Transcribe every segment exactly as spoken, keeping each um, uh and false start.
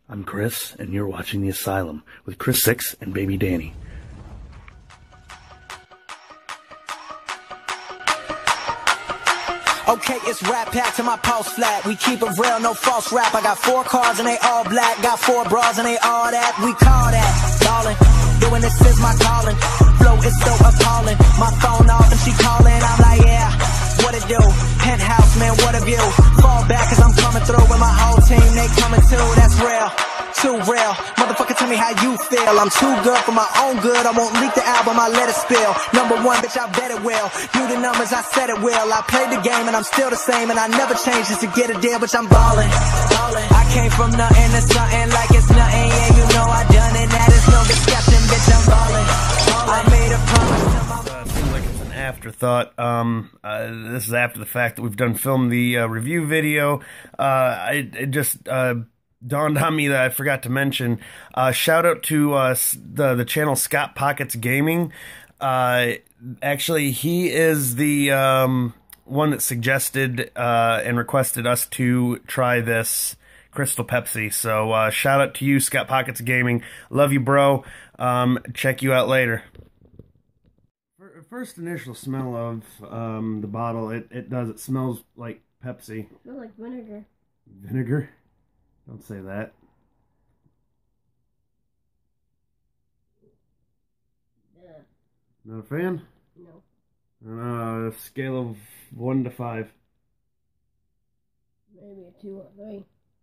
I'm Chris, and you're watching The Asylum with Chris Six and Baby Danny. Okay, it's rap pack to my pulse flat. We keep it real, no false rap. I got four cars and they all black. Got four bras and they all that. We call that darling. Doing this is my calling. Flow is so appalling. My phone off and she calling. I'm like, yeah, what it do? Penthouse, man, what a view. Fall back cause I'm coming through with my whole team. They coming too, that's real. Too real. Motherfucker, tell me how you feel. I'm too good for my own good. I won't leak the album, I let it spill. Number one, bitch, I bet it will. You the numbers, I said it will. I played the game and I'm still the same. And I never changed just to get a deal, bitch, I'm ballin'. Ballin'. I came from nothing to something like it's nothing. Yeah, you know I done it. That is no discussion, bitch, I'm ballin'. Ballin'. I made a promise to my... Uh, it seems like it's an afterthought. Um, uh, this is after the fact that we've done filmed the uh, review video. Uh, I it just... Uh, dawned on me that I forgot to mention. Uh, shout out to uh, the the channel Scott Pockets Gaming. Uh, actually, he is the um, one that suggested uh, and requested us to try this Crystal Pepsi. So uh, shout out to you, Scott Pockets Gaming. Love you, bro. Um, check you out later. First initial smell of um, the bottle, it, it does. It smells like Pepsi. It smells like vinegar. Vinegar? Don't say that. Yeah. Not a fan? No. On a scale of one to five. Maybe a two or three.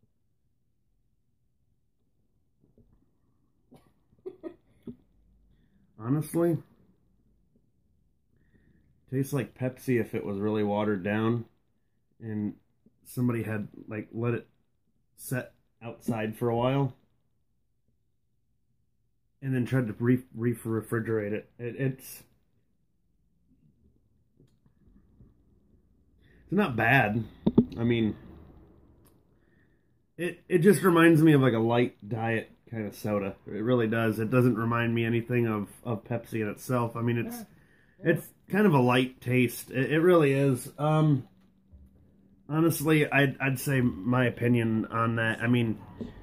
Honestly, tastes like Pepsi if it was really watered down and somebody had like let it set outside for a while and then tried to re, re refrigerate it. it. It's it's not bad. I mean, it it just reminds me of like a light diet kind of soda. It really does. It doesn't remind me anything of of Pepsi in itself. I mean, it's yeah. it's kind of a light taste. It, it really is. Um. Honestly, I'd, I'd say my opinion on that. I mean,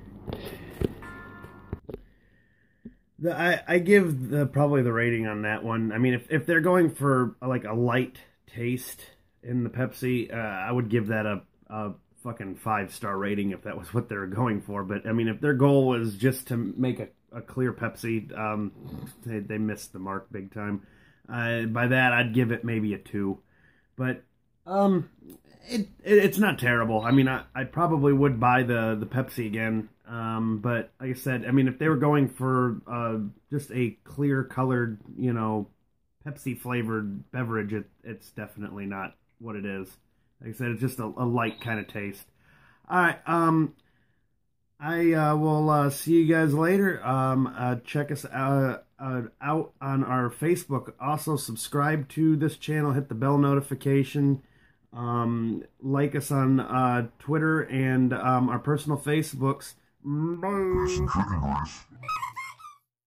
the, I, I give the, probably the rating on that one. I mean, if, if they're going for like a light taste in the Pepsi, uh, I would give that a, a fucking five-star rating if that was what they were going for. But, I mean, if their goal was just to make a, a clear Pepsi, um, they, they missed the mark big time. Uh, by that, I'd give it maybe a two. But, um... It, it it's not terrible. I mean, I, I probably would buy the, the Pepsi again. Um, but like I said, I mean, if they were going for uh, just a clear colored, you know, Pepsi flavored beverage, it, it's definitely not what it is. Like I said, it's just a, a light kind of taste. All right. Um, I uh, will uh, see you guys later. Um, uh, check us out, uh, out on our Facebook. Also, subscribe to this channel. Hit the bell notification. Um, like us on uh, Twitter and um, our personal Facebooks. Bye.